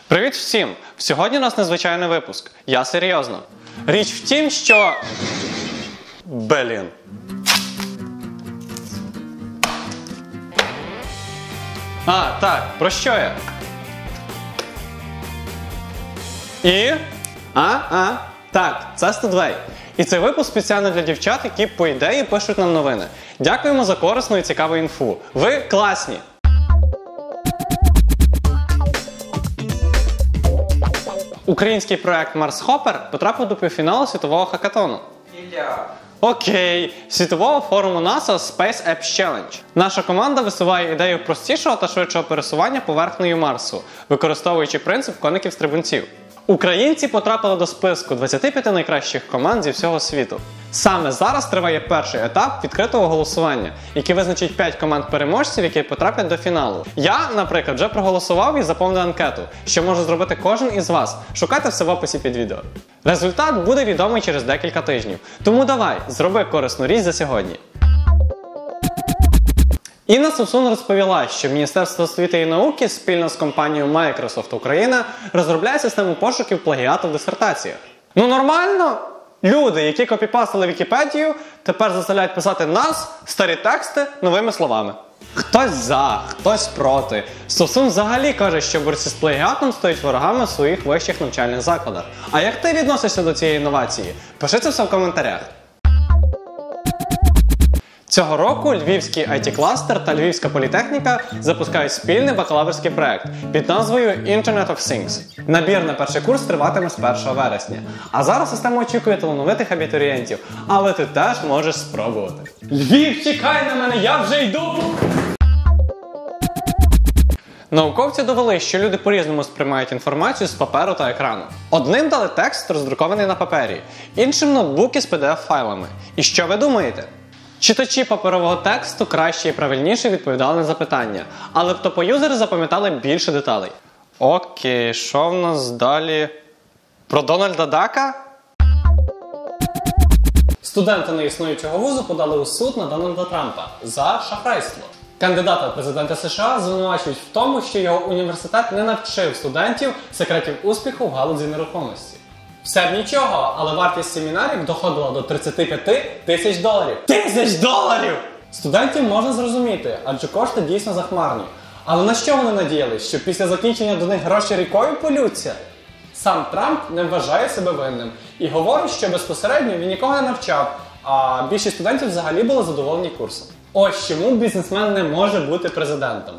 Привіт всім! Сьогодні у нас незвичайний випуск. Я серйозно. Річ в тім, що... Блін. Так, про що я? Так, це Студвей. І цей випуск спеціально для дівчат, які, по ідеї, пишуть нам новини. Дякуємо за корисну і цікаву інфу. Ви класні! Український проект Марс Хоппер потрапив до півфіналу світового хакатону. Окей, світового форуму NASA Space Apps Challenge. Наша команда висуває ідею простішого та швидшого пересування поверхнею Марсу, використовуючи принцип коників-стрибунців. Українці потрапили до списку 25 найкращих команд зі всього світу. Саме зараз триває перший етап відкритого голосування, який визначить 5 команд-переможців, які потраплять до фіналу. Я, наприклад, вже проголосував і заповнив анкету, що може зробити кожен із вас. Шукайте все в описі під відео. Результат буде відомий через декілька тижнів. Тому давай, зроби корисну річ за сьогодні. Інна Совсун розповіла, що Міністерство освіти і науки спільно з компанією Microsoft Україна розробляє систему пошуків плагіату в дисертаціях. Ну нормально! Люди, які копіпастили Вікіпедію, тепер заставляють писати нас, старі тексти, новими словами. Хтось за, хтось проти. Совсун взагалі каже, що борці з плагіатом стоять ворогами в своїх вищих навчальних закладах. А як ти відносишся до цієї інновації? Пиши це все в коментарях. Цього року Львівський IT-кластер та Львівська політехніка запускають спільний бакалаврський проект під назвою Internet of Things. Набір на перший курс триватиме з 1 вересня. А зараз система очікує талановитих абітурієнтів, але ти теж можеш спробувати. Львів, чекай на мене, я вже йду! Науковці довели, що люди по-різному сприймають інформацію з паперу та екрану. Одним дали текст, роздрукований на папері, іншим ноутбуки з PDF-файлами. І що ви думаєте? Читачі паперового тексту краще і правильніше відповідали на запитання, але топ-юзери запам'ятали більше деталей. Окей, що в нас далі? Про Дональда Дака? Студенти неіснуючого вузу подали у суд на Дональда Трампа за шахрайство. Кандидата в президенти США звинувачують в тому, що його університет не навчив студентів секретів успіху в галузі нерухомості. Все б нічого, але вартість семінарів доходила до $35 тисяч. $1000! Студентів можна зрозуміти, адже кошти дійсно захмарні. Але на що вони надіялись? Що після закінчення до них гроші рікою полються? Сам Трамп не вважає себе винним і говорить, що безпосередньо він нікого не навчав, а більшість студентів взагалі були задоволені курсом. Ось чому бізнесмен не може бути президентом.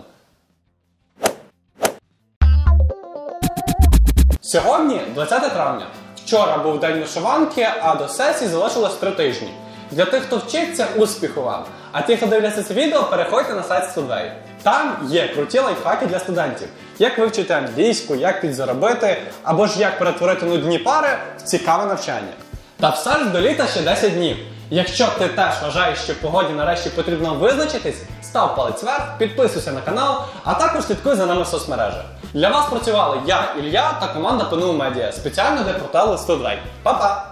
Сьогодні 20 травня. Вчора був день вишиванки, а до сесії залишилось 3 тижні. Для тих, хто вчиться, успіху вам! А ті, хто дивляться це відео, переходьте на сайт Студвей. Там є круті лайфхаки для студентів. Як вивчити англійську, як підзаробити, або ж як перетворити нудні пари в цікаве навчання. Та все ж до літа ще 10 днів. Якщо ти теж вважаєш, що погоді нарешті потрібно визначитись, став палець вверх, підписуйся на канал, а також слідкуй за нами в соцмережах. Для вас працювали я, Ілля та команда ПНУ Медіа, спеціально для порталу Студвей. Па-па!